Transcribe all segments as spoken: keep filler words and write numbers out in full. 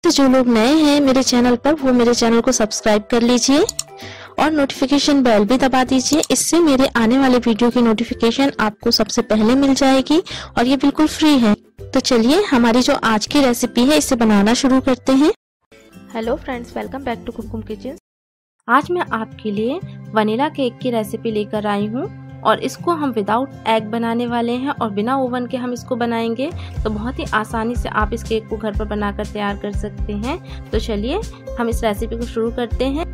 तो जो लोग नए हैं मेरे चैनल पर वो मेरे चैनल को सब्सक्राइब कर लीजिए और नोटिफिकेशन बेल भी दबा दीजिए। इससे मेरे आने वाले वीडियो की नोटिफिकेशन आपको सबसे पहले मिल जाएगी और ये बिल्कुल फ्री है। तो चलिए हमारी जो आज की रेसिपी है इसे बनाना शुरू करते हैं। Hello friends, welcome back to Kumkum kitchen. आज मैं आपके लिए वनीला केक की रेसिपी लेकर आई हूँ और इसको हम विदाउट एग बनाने वाले हैं और बिना ओवन के हम इसको बनाएंगे। तो बहुत ही आसानी से आप इस केक को घर पर बनाकर तैयार कर सकते हैं। तो चलिए हम इस रेसिपी को शुरू करते हैं।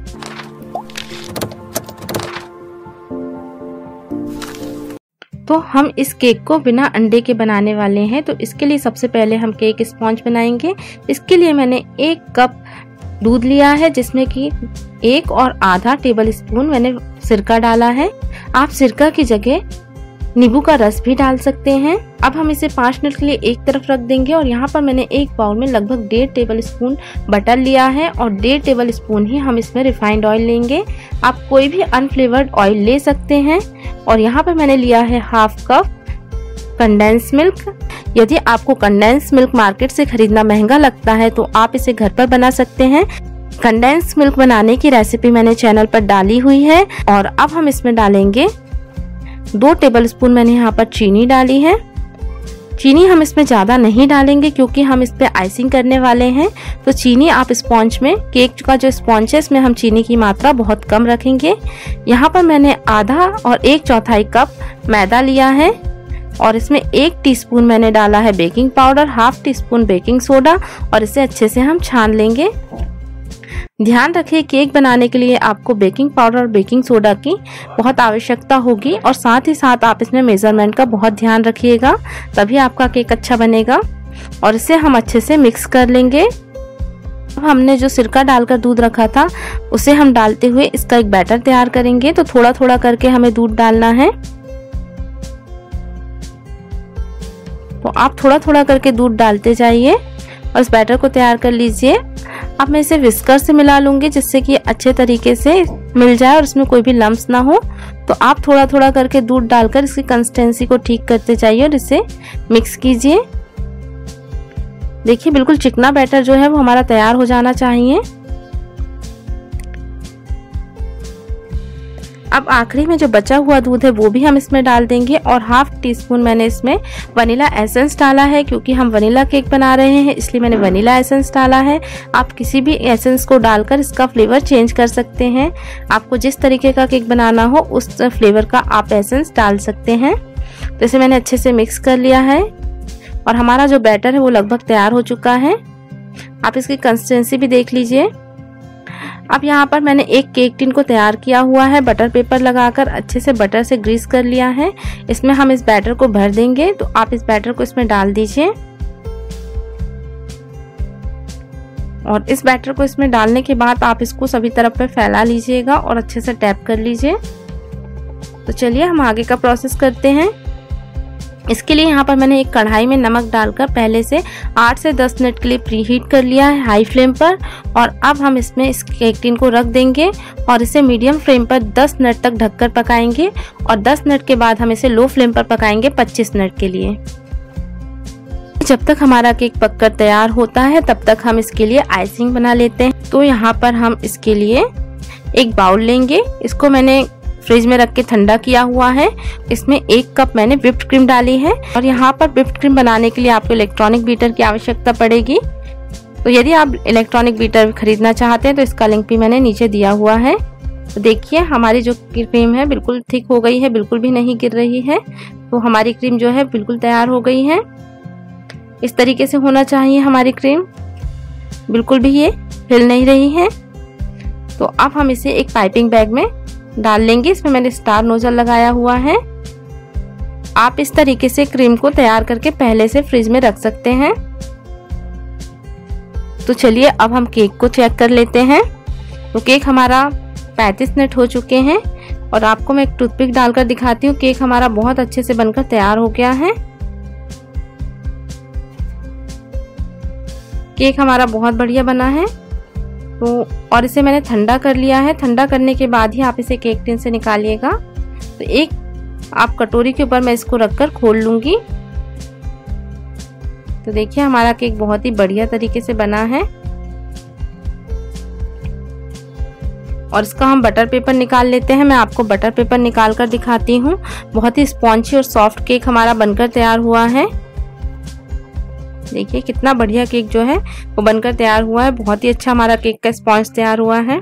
तो हम इस केक को बिना अंडे के बनाने वाले हैं। तो इसके लिए सबसे पहले हम केक स्पॉन्ज बनाएंगे। इसके लिए मैंने एक कप दूध लिया है जिसमें कि एक और आधा टेबल स्पून मैंने सिरका डाला है। आप सिरका की जगह नींबू का रस भी डाल सकते हैं। अब हम इसे पाँच मिनट के लिए एक तरफ रख देंगे और यहाँ पर मैंने एक बाउल में लगभग डेढ़ टेबल स्पून बटर लिया है और डेढ़ टेबल स्पून ही हम इसमें रिफाइंड ऑयल लेंगे। आप कोई भी अनफ्लेवर्ड ऑयल ले सकते हैं। और यहाँ पर मैंने लिया है हाफ कप कंडेंस मिल्क। यदि आपको कंडेंस मिल्क मार्केट से खरीदना महंगा लगता है तो आप इसे घर पर बना सकते हैं। कंडेंस मिल्क बनाने की रेसिपी मैंने चैनल पर डाली हुई है। और अब हम इसमें डालेंगे दो टेबलस्पून मैंने यहाँ पर चीनी डाली है। चीनी हम इसमें ज़्यादा नहीं डालेंगे क्योंकि हम इस पे आइसिंग करने वाले हैं। तो चीनी आप स्पॉन्ज में, केक का जो स्पॉन्ज है इसमें हम चीनी की मात्रा बहुत कम रखेंगे। यहाँ पर मैंने आधा और एक चौथाई कप मैदा लिया है और इसमें एक टीस्पून मैंने डाला है baking powder, half teaspoon baking soda और इसे अच्छे से हम छान लेंगे। ध्यान रखिए केक बनाने के लिए आपको बेकिंग पाउडर और बेकिंग सोडा की बहुत आवश्यकता होगी और साथ ही साथ आप इसमें मेजरमेंट का बहुत ध्यान रखिएगा, तभी आपका केक अच्छा बनेगा। और इसे हम अच्छे से मिक्स कर लेंगे। अब हमने जो सिरका डालकर दूध रखा था उसे हम डालते हुए इसका एक बैटर तैयार करेंगे। तो थोड़ा थोड़ा करके हमें दूध डालना है। तो आप थोड़ा थोड़ा करके दूध डालते जाइए और इस बैटर को तैयार कर लीजिए। अब मैं इसे विस्कर से मिला लूंगी जिससे कि अच्छे तरीके से मिल जाए और इसमें कोई भी लम्स ना हो। तो आप थोड़ा थोड़ा करके दूध डालकर इसकी कंसिस्टेंसी को ठीक करते जाइए और इसे मिक्स कीजिए। देखिए बिल्कुल चिकना बैटर जो है वो हमारा तैयार हो जाना चाहिए। अब आखिरी में जो बचा हुआ दूध है वो भी हम इसमें डाल देंगे और हाफ टी स्पून मैंने इसमें वनीला एसेंस डाला है क्योंकि हम वनीला केक बना रहे हैं, इसलिए मैंने वनीला एसेंस डाला है। आप किसी भी एसेंस को डालकर इसका फ्लेवर चेंज कर सकते हैं। आपको जिस तरीके का केक बनाना हो उस फ्लेवर का आप एसेंस डाल सकते हैं। तो इसे मैंने अच्छे से मिक्स कर लिया है और हमारा जो बैटर है वो लगभग तैयार हो चुका है। आप इसकी कंसिस्टेंसी भी देख लीजिए। अब यहाँ पर मैंने एक केक टिन को तैयार किया हुआ है, बटर पेपर लगाकर अच्छे से बटर से ग्रीस कर लिया है। इसमें हम इस बैटर को भर देंगे। तो आप इस बैटर को इसमें डाल दीजिए और इस बैटर को इसमें डालने के बाद आप इसको सभी तरफ पे फैला लीजिएगा और अच्छे से टैप कर लीजिए। तो चलिए हम आगे का प्रोसेस करते हैं। इसके लिए यहाँ पर मैंने एक कढ़ाई में नमक डालकर पहले से आठ से दस मिनट के लिए प्री हीट कर लिया है हाई फ्लेम पर। और अब हम इसमें इस केक टिन को रख देंगे और इसे मीडियम फ्लेम पर दस मिनट तक ढककर पकाएंगे और दस मिनट के बाद हम इसे लो फ्लेम पर पकाएंगे पच्चीस मिनट के लिए। जब तक हमारा केक पककर तैयार होता है तब तक हम इसके लिए आइसिंग बना लेते हैं। तो यहाँ पर हम इसके लिए एक बाउल लेंगे। इसको मैंने फ्रिज में रख के ठंडा किया हुआ है। इसमें एक कप मैंने व्हिप्ड क्रीम डाली है और यहाँ पर व्हिप्ड क्रीम बनाने के लिए आपको इलेक्ट्रॉनिक बीटर की आवश्यकता पड़ेगी। तो यदि आप इलेक्ट्रॉनिक बीटर खरीदना चाहते हैं तो इसका लिंक भी मैंने नीचे दिया हुआ है। तो देखिए हमारी जो क्रीम है बिल्कुल थिक हो गई है, बिल्कुल भी नहीं गिर रही है। तो हमारी क्रीम जो है बिल्कुल तैयार हो गई है। इस तरीके से होना चाहिए हमारी क्रीम, बिल्कुल भी ये हिल नहीं रही है। तो अब हम इसे एक पाइपिंग बैग में डाल लेंगे। इसमें मैंने स्टार नोजल लगाया हुआ है। आप इस तरीके से क्रीम को तैयार करके पहले से फ्रिज में रख सकते हैं। तो चलिए अब हम केक को चेक कर लेते हैं। तो केक हमारा पैंतीस मिनट हो चुके हैं और आपको मैं एक टूथपिक डालकर दिखाती हूँ। केक हमारा बहुत अच्छे से बनकर तैयार हो गया है। केक हमारा बहुत बढ़िया बना है। तो और इसे मैंने ठंडा कर लिया है। ठंडा करने के बाद ही आप इसे केक टिन से निकालिएगा। तो एक आप कटोरी के ऊपर मैं इसको रखकर खोल लूंगी। तो देखिए हमारा केक बहुत ही बढ़िया तरीके से बना है। और इसका हम बटर पेपर निकाल लेते हैं। मैं आपको बटर पेपर निकाल कर दिखाती हूँ। बहुत ही स्पॉन्जी और सॉफ्ट केक हमारा बनकर तैयार हुआ है। देखिए कितना बढ़िया केक जो है वो बनकर तैयार हुआ है। बहुत ही अच्छा हमारा केक का स्पॉन्ज तैयार हुआ है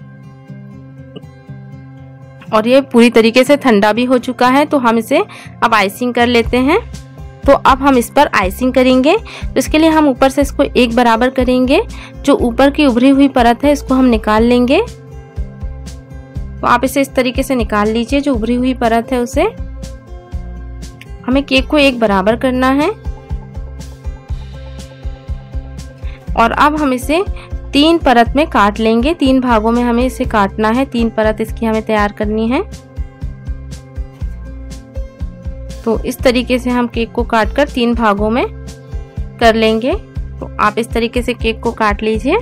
और ये पूरी तरीके से ठंडा भी हो चुका है। तो हम इसे अब आइसिंग कर लेते हैं। तो अब हम इस पर आइसिंग करेंगे। तो इसके लिए हम ऊपर से इसको एक बराबर करेंगे। जो ऊपर की उभरी हुई परत है इसको हम निकाल लेंगे। तो आप इसे इस तरीके से निकाल लीजिए। जो उभरी हुई परत है उसे हमें केक को एक बराबर करना है और अब हम इसे तीन परत में काट लेंगे। तीन भागों में हमें इसे काटना है। तीन परत इसकी हमें तैयार करनी है। तो इस तरीके से हम केक को काटकर तीन भागों में कर लेंगे। तो आप इस तरीके से केक को काट लीजिए।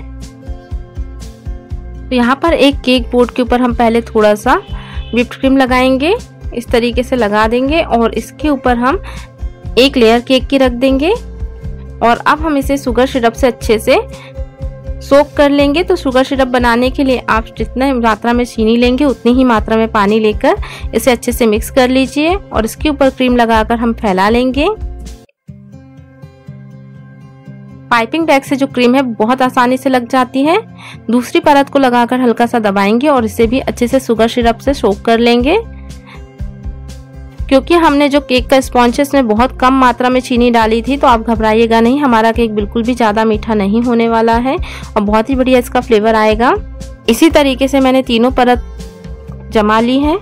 तो यहाँ पर एक केक बोर्ड के ऊपर हम पहले थोड़ा सा व्हिप्ड क्रीम लगाएंगे। इस तरीके से लगा देंगे और इसके ऊपर हम एक लेयर केक की रख देंगे और अब हम इसे शुगर सिरप से अच्छे से सोक कर लेंगे। तो शुगर सिरप बनाने के लिए आप जितने मात्रा में चीनी लेंगे उतनी ही मात्रा में पानी लेकर इसे अच्छे से मिक्स कर लीजिए और इसके ऊपर क्रीम लगाकर हम फैला लेंगे। पाइपिंग बैग से जो क्रीम है बहुत आसानी से लग जाती है। दूसरी परत को लगाकर हल्का सा दबाएंगे और इसे भी अच्छे से शुगर सिरप से सोक कर लेंगे। क्योंकि हमने जो केक का स्पॉन्ज है इसमें बहुत कम मात्रा में चीनी डाली थी, तो आप घबराइएगा नहीं, हमारा केक बिल्कुल भी ज़्यादा मीठा नहीं होने वाला है और बहुत ही बढ़िया इसका फ्लेवर आएगा। इसी तरीके से मैंने तीनों परत जमा ली है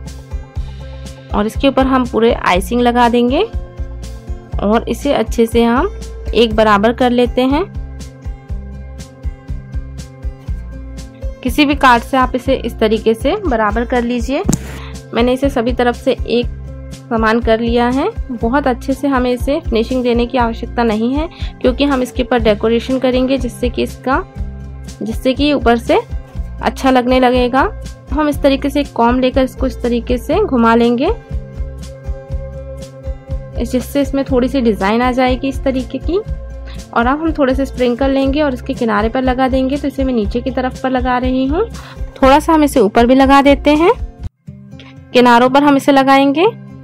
और इसके ऊपर हम पूरे आइसिंग लगा देंगे और इसे अच्छे से हम एक बराबर कर लेते हैं। किसी भी कार्ड से आप इसे इस तरीके से बराबर कर लीजिए। मैंने इसे सभी तरफ से एक समान कर लिया है। बहुत अच्छे से हमें इसे फिनिशिंग देने की आवश्यकता नहीं है क्योंकि हम इसके ऊपर डेकोरेशन करेंगे जिससे कि इसका जिससे कि ऊपर से अच्छा लगने लगेगा। हम इस तरीके से एक कॉम्ब लेकर इसको इस तरीके से घुमा लेंगे जिससे इसमें थोड़ी सी डिजाइन आ जाएगी इस तरीके की। और अब हम थोड़े से स्प्रिंकल लेंगे और इसके किनारे पर लगा देंगे। तो इसे मैं नीचे की तरफ पर लगा रही हूँ। थोड़ा सा हम इसे ऊपर भी लगा देते हैं। किनारों पर हम इसे लगाएंगे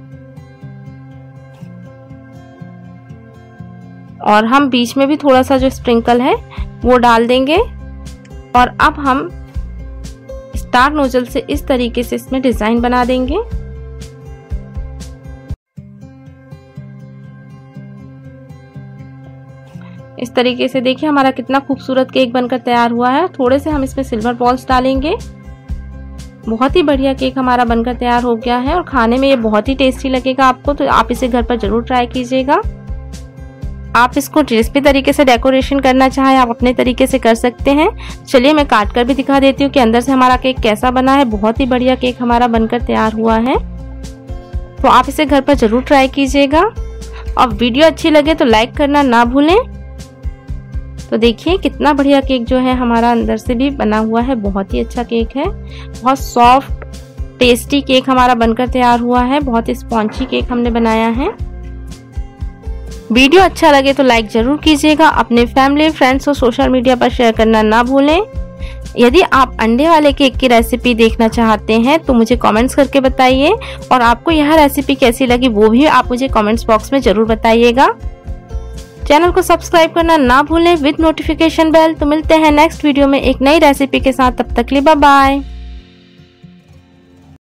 और हम बीच में भी थोड़ा सा जो स्प्रिंकल है वो डाल देंगे। और अब हम स्टार नोजल से इस तरीके से इसमें डिजाइन बना देंगे। इस तरीके से देखिए हमारा कितना खूबसूरत केक बनकर तैयार हुआ है। थोड़े से हम इसमें सिल्वर बॉल्स डालेंगे। बहुत ही बढ़िया केक हमारा बनकर तैयार हो गया है और खाने में ये बहुत ही टेस्टी लगेगा आपको। तो आप इसे घर पर जरूर ट्राई कीजिएगा। आप इसको जिस भी तरीके से डेकोरेशन करना चाहे आप अपने तरीके से कर सकते हैं। चलिए मैं काट कर भी दिखा देती हूँ कि अंदर से हमारा केक कैसा बना है। बहुत ही बढ़िया केक हमारा बनकर तैयार हुआ है। तो आप इसे घर पर जरूर ट्राई कीजिएगा और वीडियो अच्छी लगे तो लाइक करना ना भूलें। तो देखिए कितना बढ़िया केक जो है हमारा अंदर से भी बना हुआ है। बहुत ही अच्छा केक है। बहुत सॉफ्ट टेस्टी केक हमारा बनकर तैयार हुआ है। बहुत ही स्पॉन्जी केक हमने बनाया है। वीडियो अच्छा लगे तो लाइक जरूर कीजिएगा। अपने फैमिली फ्रेंड्स और सोशल मीडिया पर शेयर करना ना भूलें। यदि आप अंडे वाले केक की रेसिपी देखना चाहते हैं तो मुझे कमेंट्स करके बताइए और आपको यह रेसिपी कैसी लगी वो भी आप मुझे कमेंट्स बॉक्स में जरूर बताइएगा। चैनल को सब्सक्राइब करना ना भूलें विद नोटिफिकेशन बेल। तो मिलते हैं नेक्स्ट वीडियो में एक नई रेसिपी के साथ। तब तक के लिए बाय बाय।